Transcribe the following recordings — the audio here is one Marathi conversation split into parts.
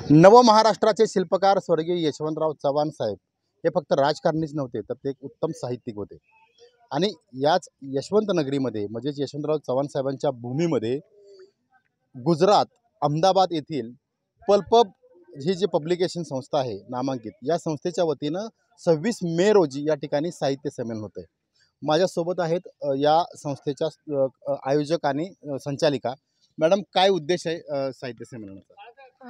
नवमहाराष्ट्राचे शिल्पकार स्वर्गीय यशवंतराव चव्हाण साहेब हे फक्त राजकारणीच नव्हते, तर ते एक उत्तम साहित्यिक होते. आणि याच यशवंत नगरीमध्ये म्हणजेच यशवंतराव चव्हाण साहेबांच्या भूमीमध्ये गुजरात अहमदाबाद येथील पल्पब ही जी पब्लिकेशन संस्था आहे नामांकित, या संस्थेच्या वतीनं 26 मे रोजी या ठिकाणी साहित्य संमेलन होतं. माझ्यासोबत आहेत या संस्थेच्या आयोजक आणि संचालिका. मॅडम, काय उद्देश आहे साहित्य संमेलनाचा?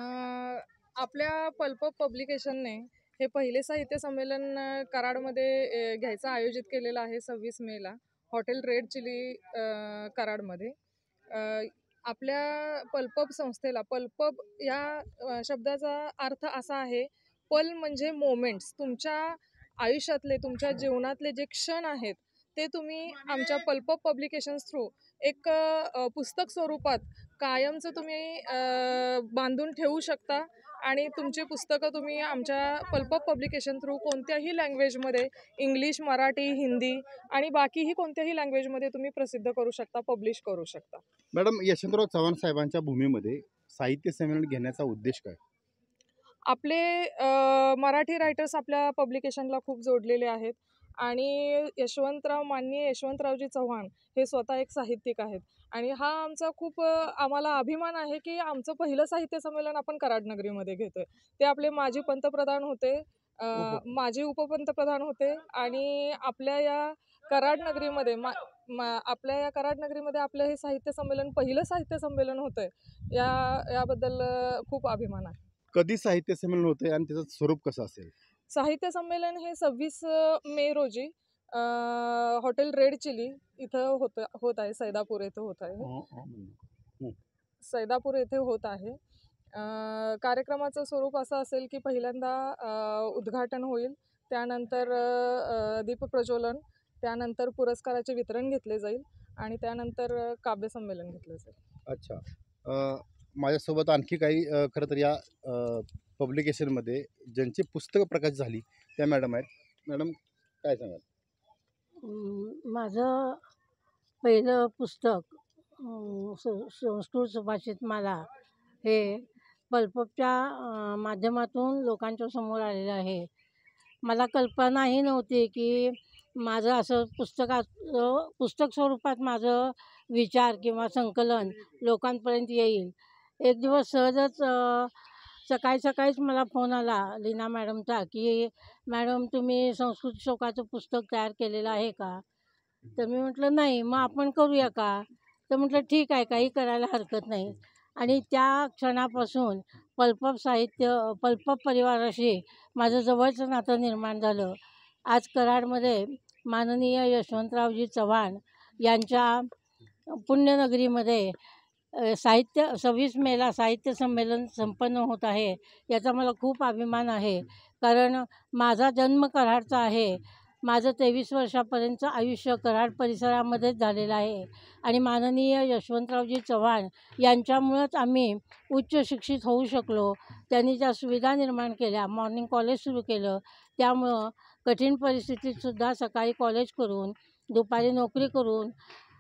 आपल्या पल्पब पब्लिकेशनने हे पहिले साहित्य संमेलन कराडमध्ये घ्यायचं आयोजित केलेलं आहे 26 मेला हॉटेल रेड चिली कराडमध्ये. आपल्या पल्पब संस्थेला पल्पब या शब्दाचा अर्थ असा आहे, पल म्हणजे मोमेंट्स. तुमच्या आयुष्यातले तुमच्या जीवनातले जे क्षण आहेत ते तुम्ही आमच्या पल्पब पब्लिकेशन्स थ्रू एक पुस्तक स्वरूपात कायमचं तुम्ही बांधून ठेवू शकता आणि तुमची पुस्तकं तुम्ही आमच्या पल्पब पब्लिकेशन थ्रू कोणत्याही लँग्वेजमध्ये, इंग्लिश, मराठी, हिंदी आणि बाकीही कोणत्याही लँग्वेजमध्ये तुम्ही प्रसिद्ध करू शकता, पब्लिश करू शकता. मॅडम, यशवंतराव चव्हाण साहेबांच्या भूमीमध्ये साहित्य संमेलन घेण्याचा उद्देश काय? आपले मराठी रायटर्स आपल्या पब्लिकेशनला खूप जोडलेले आहेत आणि माननीय यशवंतरावजी चव्हाण हे स्वतः एक साहित्यिक आहेत आणि हा आमचा खूप आम्हाला अभिमान आहे की आमचं पहिलं साहित्य संमेलन आपण कराडनगरीमध्ये घेतोय. ते आपले माजी पंतप्रधान होते, माजी उपपंतप्रधान होते आणि आपल्या या कराडनगरीमध्ये आपल्या या कराडनगरीमध्ये आपलं हे साहित्य संमेलन पहिलं साहित्य संमेलन होतंय. याबद्दल खूप अभिमान आहे. कधी साहित्य संमेलन होते आणि त्याचं स्वरूप कसं असेल? साहित्य संमेलन हे 26 मे रोजी हॉटेल रेड चिली इथं होत आहे. सैदापूर येथे होत आहे. सैदापूर येथे होत आहे. कार्यक्रमाचं स्वरूप असं असेल की पहिल्यांदा उद्घाटन होईल, त्यानंतर दीपप्रज्वलन, त्यानंतर पुरस्काराचे वितरण घेतले जाईल आणि त्यानंतर काव्य संमेलन घेतलं जाईल. अच्छा. माझ्यासोबत आणखी काही खरं तर या पब्लिकेशनमध्ये ज्यांची पुस्तकं प्रकाशित झाली त्या मॅडम आहेत. मॅडम, काय सांगाल? माझं पहिलं पुस्तक संस्कृत सुभाषित माला हे पल्पबच्या माध्यमातून लोकांच्या समोर आलेलं आहे. मला कल्पनाही नव्हती की माझं असं पुस्तक स्वरूपात माझं विचार किंवा संकलन लोकांपर्यंत येईल. एक दिवस सहजच सकाळीच मला फोन आला लीना मॅडमचा की मॅडम, तुम्ही संस्कृत श्लोकाचं पुस्तक तयार केलेलं आहे का? तर मी म्हटलं नाही, मग आपण करूया का? तर म्हटलं ठीक आहे, काही करायला हरकत नाही. आणि त्या क्षणापासून पल्पब परिवाराशी माझं जवळचं नातं निर्माण झालं. आज कराडमध्ये माननीय यशवंतरावजी चव्हाण यांच्या पुण्यनगरीमध्ये 26 मेला साहित्य संमेलन संपन्न होत आहे. याचा मला खूप अभिमान आहे, कारण माझा जन्म कराडचा आहे. माझं 23 वर्षापर्यंतचं आयुष्य कराड परिसरामध्येच झालेलं आहे आणि माननीय यशवंतरावजी चव्हाण यांच्यामुळंच आम्ही उच्च शिक्षित होऊ शकलो. त्यांनी ज्या सुविधा निर्माण केल्या, मॉर्निंग कॉलेज सुरू केलं, त्यामुळं कठीण परिस्थितीतसुद्धा सकाळी कॉलेज करून दुपारी नोकरी करून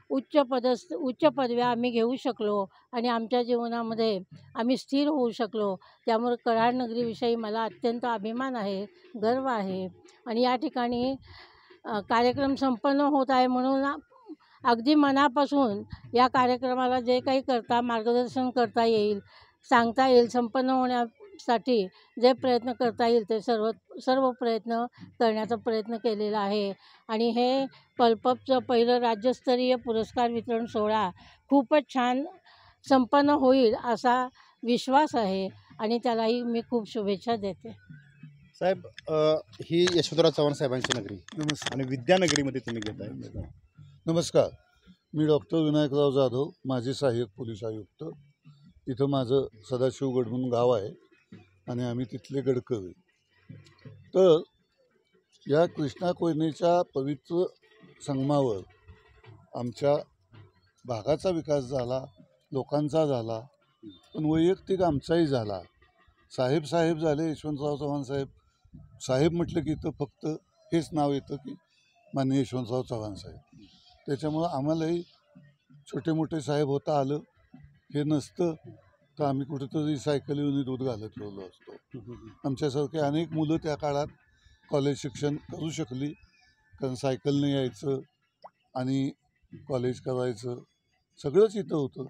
उच्च पदव्या आम्ही घेऊ शकलो आणि आमच्या जीवनामध्ये आम्ही स्थिर होऊ शकलो. त्यामुळे कराड नगरीविषयी मला अत्यंत अभिमान आहे, गर्व आहे. आणि या ठिकाणी कार्यक्रम संपन्न होत आहे म्हणून अगदी मनापासून या कार्यक्रमाला जे काही मार्गदर्शन करता येईल, सांगता येईल, संपन्न होण्यासाठी जे प्रयत्न करता येईल ते सर्व प्रयत्न करण्याचा प्रयत्न केलेला आहे. आणि हे पल्पबचं पहिलं राज्यस्तरीय पुरस्कार वितरण सोहळा खूपच छान संपन्न होईल असा विश्वास आहे आणि त्यालाही मी खूप शुभेच्छा देते. साहेब, ही यशवंतराव चव्हाण साहेबांची नगरी. नमस्कार. आणि विद्यानगरीमध्ये तुम्ही घेत आहे. नमस्कार. मी डॉक्टर विनायकराव जाधव, माजी सहाय्यक पोलीस आयुक्त. इथं माझं सदाशिवगड म्हणून गाव आहे आणि आम्ही तिथले गडकरी. तर या कृष्णा कोयनेच्या पवित्र संगमावर आमच्या भागाचा विकास झाला, लोकांचा झाला, पण वैयक्तिक आमचाही झाला. साहेब झाले यशवंतराव चव्हाण साहेब. साहेब म्हटलं की इथं फक्त हेच नाव येतं की माननीय यशवंतराव चव्हाण साहेब. त्याच्यामुळं आम्हालाही छोटे मोठे साहेब होता आलं. हे नसतं तर आम्ही कुठेतरी सायकल येऊन दूध घालत ठेवलो असतो. आमच्यासारखे अनेक मुलं त्या काळात कॉलेज शिक्षण करू शकली, कारण सायकलने यायचं आणि कॉलेज करायचं सगळंच इथं होतं.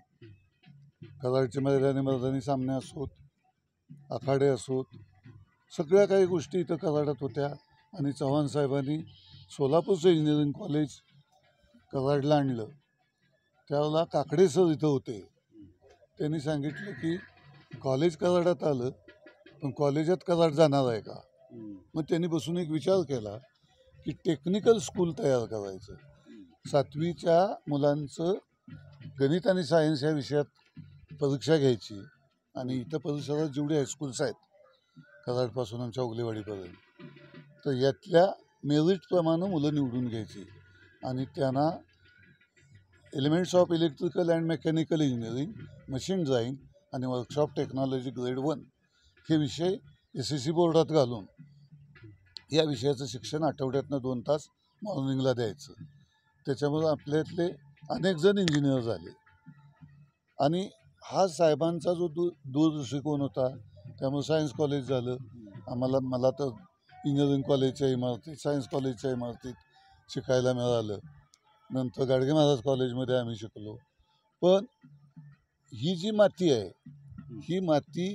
कराडचे मैदानी सामने असोत, आखाडे असोत, सगळ्या काही गोष्टी इथं कराडात होत्या. आणि चव्हाण साहेबांनी सोलापूरचं इंजिनिअरिंग कॉलेज कराडला आणलं. त्यावेळेला काकडे सर इथं होते. त्यांनी सांगितलं की कॉलेज कराडात आलं, पण कॉलेजात कराड जाणार आहे का? मग त्यांनी बसून एक विचार केला की टेक्निकल स्कूल तयार करायचं. 7वीच्या मुलांचं गणित आणि सायन्स या विषयात परीक्षा घ्यायची आणि इथं परिसरात जेवढे हायस्कूल्स आहेत कराडपासून आमच्या उगलेवाडीपर्यंत, तर यातल्या मेरिटप्रमाणे मुलं निवडून घ्यायची आणि त्यांना elements of electrical and mechanical engineering, machine drawing आणि वर्कशॉप टेक्नॉलॉजी ग्रेड 1 हे विषय SSC बोर्डात घालून या विषयाचं शिक्षण आठवड्यातनं 2 तास मॉर्निंगला द्यायचं. त्याच्यामुळे आपल्यातले अनेक जण इंजिनियर झाले. आणि हा साहेबांचा जो दूरदृष्टिकोन होता, त्यामुळे सायन्स कॉलेज झालं. मला तर इंजिनिअरिंग कॉलेजच्या इमारतीत, सायन्स कॉलेजच्या इमारतीत शिकायला मिळालं. नंतर गाडगे महाराज कॉलेजमध्ये आम्ही शिकलो. पण ही जी माती आहे, ही माती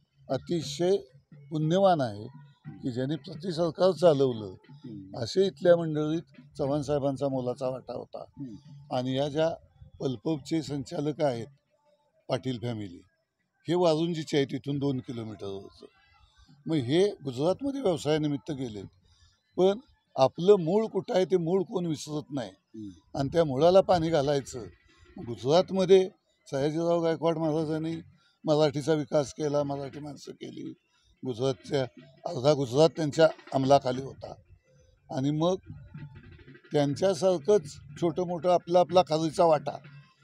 अतिशय पुण्यवान आहे की ज्यांनी प्रति सरकार चालवलं. असे इथल्या मंडळीत चव्हाण साहेबांचा मोलाचा वाटा होता. आणि या ज्या पल्पचे संचालक आहेत पाटील फॅमिली, हे वारुंजीचे आहेत, इथून 2 किलोमीटरवरचं. मग हे गुजरातमध्ये व्यवसायानिमित्त गेलेत, पण आपलं मूळ कुठं आहे ते मूळ कोण विसरत नाही. आणि त्या मुळाला पाणी घालायचं. गुजरातमध्ये सयाजीराव गायकवाड महाराजांनी मराठीचा विकास केला, मराठी माणसं केली. गुजरातच्या अर्धा गुजरात त्यांच्या अंमलाखाली होता. आणि मग त्यांच्यासारखंच छोटं मोठं आपला खारीचा वाटा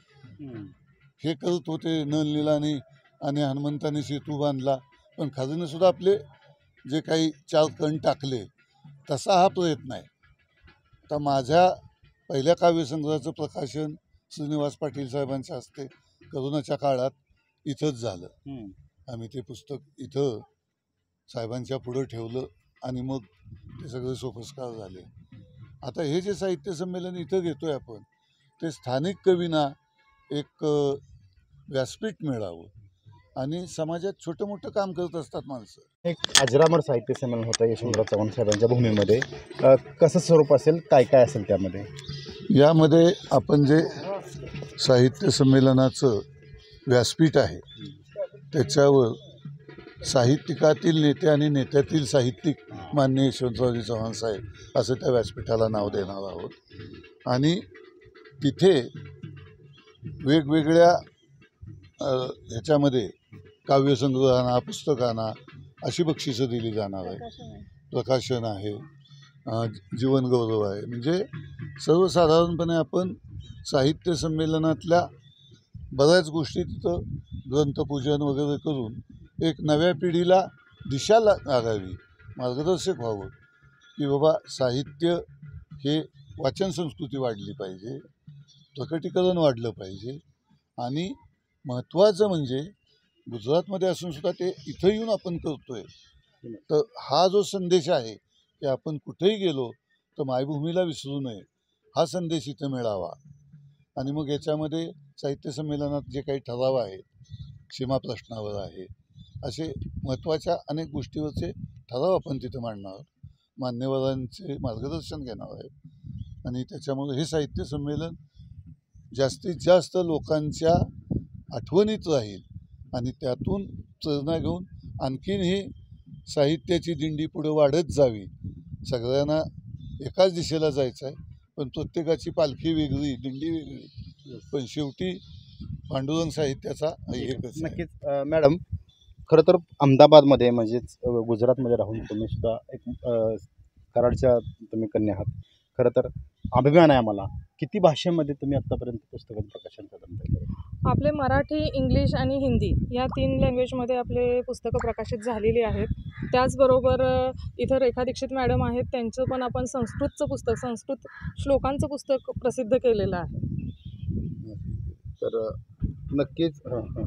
हे करत होते. नळनीलानी आणि हनुमंतानी सेतू बांधला, पण खारीनं सुद्धा आपले जे काही 4 कण टाकले, तसा हा प्रयत्न आहे. आता माझ्या पहिल्या काव्यसंग्रहाचं प्रकाशन श्रीनिवास पाटील साहेबांच्या हस्ते करोनाच्या काळात इथंच झालं. आम्ही ते पुस्तक इथं साहेबांच्या पुढं ठेवलं आणि मग ते सगळे सोपस्कार झाले. आता हे जे साहित्य संमेलन इथं घेतोय आपण, ते स्थानिक कवींना एक व्यासपीठ मिळावं. आणि समाजात छोटं मोठं काम करत असतात माणसं. एक अजरामर साहित्य संमेलन होतं यशवंतराव चव्हाण साहेबांच्या भूमीमध्ये. कसं स्वरूप असेल, काय काय असेल त्यामध्ये? यामध्ये आपण जे साहित्य संमेलनाचं व्यासपीठ आहे, त्याच्यावर साहित्यिकातील नेते आणि नेत्यातील साहित्यिक माननीय यशवंतरावजी चव्हाण साहेब असं त्या व्यासपीठाला नाव देणार आहोत. आणि तिथे वेगवेगळ्या ह्याच्यामध्ये काव्यसंग्रहांना, पुस्तकांना अशी बक्षिसं दिली जाणार आहे. प्रकाशन आहे, जीवनगौरव आहे. म्हणजे सर्वसाधारणपणे आपण साहित्य संमेलनातल्या बऱ्याच गोष्टी तिथं ग्रंथपूजन वगैरे करून एक नव्या पिढीला दिशा लागावी, मार्गदर्शक व्हावं की बाबा साहित्य हे वाचन संस्कृती वाढली पाहिजे, प्रकटीकरण वाढलं पाहिजे. आणि महत्त्वाचं म्हणजे गुजरातमध्ये असून सुद्धा ते इथं येऊन आपण करतोय. तर हा जो संदेश आहे की आपण कुठेही गेलो तर मायभूमीला विसरू नये, हा संदेश इथं मिळावा. आणि मग याच्यामध्ये साहित्य संमेलनात जे काही ठराव आहेत, सीमाप्रश्नावर आहे, असे महत्त्वाच्या अनेक गोष्टीवरचे ठराव आपण तिथं मांडणार आहोत. मान्यवरांचे मार्गदर्शन घेणार आहे. आणि त्याच्यामुळे हे साहित्य संमेलन जास्तीत जास्त लोकांच्या आठवणीत राहील आणि त्यातून प्रेरणा घेऊन आणखीन ही साहित्याची दिंडी पुढे वाढत जावी. सगळ्यांना एकाच दिशेला जायचं आहे, पण प्रत्येकाची पालखी वेगळी, दिंडी वेगळी, पण शेवटी पांडुरंग साहित्याचा एकच आहे. नक्कीच मॅडम, खरं तर अहमदाबादमध्ये म्हणजेच गुजरातमध्ये राहून तुम्ही सुद्धा एक कराडच्या तुम्ही कन्या आहात. खरं तर अभिमान आहे आम्हाला. किती भाषेमध्ये तुम्ही आत्तापर्यंत पुस्तकांचं प्रकाशन केलं? आपले मराठी, इंग्लिश आणि हिंदी या 3 लँग्वेजमध्ये आपले पुस्तकं प्रकाशित झालेली आहेत. त्याचबरोबर इथं रेखा दीक्षित मॅडम आहेत, त्यांचं पण आपण संस्कृत श्लोकांचं पुस्तक प्रसिद्ध केलेलं आहे. तर नक्कीच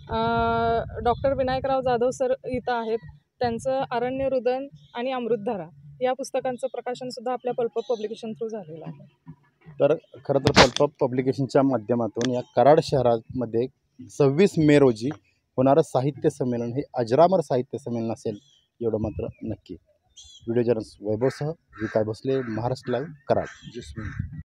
डॉक्टर विनायकराव जाधव सर इथं आहेत. त्यांचं अरण्यरुदन आणि अमृतधारा या पुस्तकांचं प्रकाशनसुद्धा आपल्या पल्प पब्लिकेशन थ्रू झालेलं आहे. तर खरं तर पल्प पब्लिकेशनच्या माध्यमातून या कराड शहरामध्ये 26 मे रोजी होणारं साहित्य संमेलन हे अजरामर साहित्य संमेलन असेल एवढं मात्र नक्की. व्हिडिओ जर्नलिस्ट वैभवसह विकास भोसले, महाराष्ट्र लाईव्ह, कराड.